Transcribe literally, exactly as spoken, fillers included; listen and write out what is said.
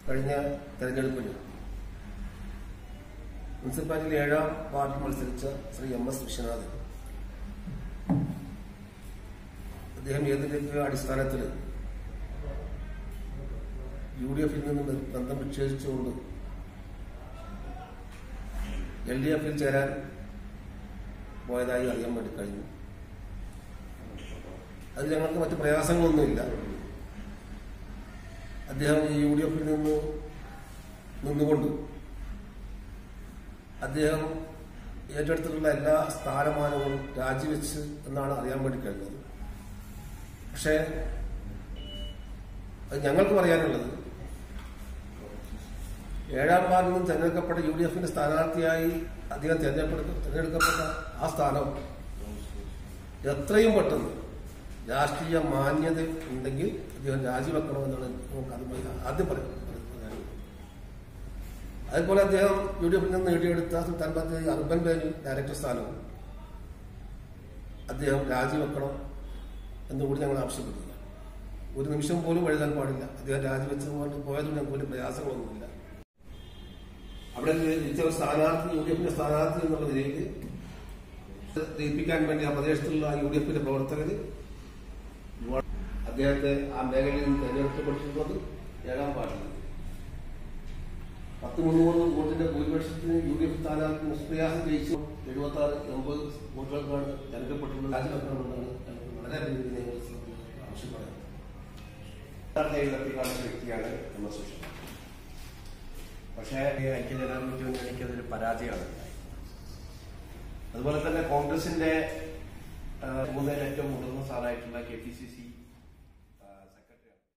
കഴിഞ്ഞ തെരഞ്ഞെടുപ്പിൽ മുനിസിപ്പാലിറ്റിയിൽ ഏഴാം വാർഡിൽ മത്സരിച്ച ശ്രീ എം എസ് വിശ്വനാഥൻ അദ്ദേഹം ഏതിന്റെ അടിസ്ഥാനത്തിൽ യു ഡി എഫിൽ നിന്ന് ബന്ധം വിച്ഛേദിച്ചുകൊണ്ട് എൽ ഡി എഫിൽ ചേരാൻ പോയതായി അറിയാൻ വേണ്ടി കഴിഞ്ഞു. അത് ഞങ്ങൾക്ക് മറ്റു പ്രയാസങ്ങളൊന്നുമില്ല. അദ്ദേഹം യു ഡി എഫിൽ നിന്ന് നിന്നുകൊണ്ട് അദ്ദേഹം ഏറ്റെടുത്തിട്ടുള്ള എല്ലാ സ്ഥാനമാനങ്ങളും രാജിവെച്ച് എന്നാണ് അറിയാൻ വേണ്ടി കഴിഞ്ഞത്. പക്ഷേ അത് ഞങ്ങൾക്ക് പറയാനുള്ളത്, ഏഴാം വാർഡിൽ നിന്നും തെരഞ്ഞെടുക്കപ്പെട്ട യു ഡി എഫിന്റെ സ്ഥാനാർത്ഥിയായി അദ്ദേഹം തെരഞ്ഞെടുക്കപ്പെട്ട ആ സ്ഥാനം എത്രയും പെട്ടെന്ന് രാഷ്ട്രീയ മാന്യത ഉണ്ടെങ്കിൽ അദ്ദേഹം രാജിവെക്കണമെന്നാണ് നമുക്ക് ആദ്യം പറയുന്നത്. അതുപോലെ അദ്ദേഹം യു ഡി എഫിൽ നിന്ന് നേടിയെടുത്ത Sultan Bathery urban bank director സ്ഥാനവും അദ്ദേഹം രാജിവെക്കണം എന്നുകൂടി ഞങ്ങൾ ആവശ്യപ്പെടുക. ഒരു നിമിഷം പോലും എഴുതാൻ പാടില്ല. അദ്ദേഹം രാജിവെച്ചതുകൊണ്ട് പോയതുകൊണ്ട് ഞങ്ങൾക്ക് വലിയ പ്രയാസങ്ങളൊന്നുമില്ല. അവിടെ ജയിച്ച ഒരു സ്ഥാനാർത്ഥി, യു ഡി എഫിന്റെ സ്ഥാനാർത്ഥി എന്നുള്ള നിലയിൽ ജയിപ്പിക്കാൻ വേണ്ടി ആ പ്രദേശത്തുള്ള യു ഡി എഫിന്റെ പ്രവർത്തകർ അദ്ദേഹത്തെ ആ മേഖലയിൽ നിന്ന് തെരഞ്ഞെടുക്കപ്പെട്ടിട്ടുള്ളത് ഏഴാം വാർഡിൽ പത്ത് മുന്നൂറ് വോട്ടിന്റെ ഭൂരിപക്ഷത്തിന് യു ഡി എഫ് സ്ഥാനാർത്ഥി നിഷ്പ്രയാസം ജയിച്ചു എഴുപത്തി ആറ് എൺപത് വോട്ടുകൾക്കാണ് തെരഞ്ഞെടുക്കപ്പെട്ടുള്ളത്. രാജിവെക്കണമെന്നാണ് വളരെ ആവശ്യപ്പെടുന്നത്. കാണിച്ച വ്യക്തിയാണ് എം എസ് വിശ്വനാഥൻ. പക്ഷേ ഐക്യജനാധിപത്യ മുന്നണിക്ക് അതൊരു പരാജയമാണ്. അതുപോലെ തന്നെ കോൺഗ്രസിന്റെ മൂന്നിൽ ഏറ്റവും മുതിർന്ന സ്ഥാനായിട്ടുള്ള കെ പി സി സി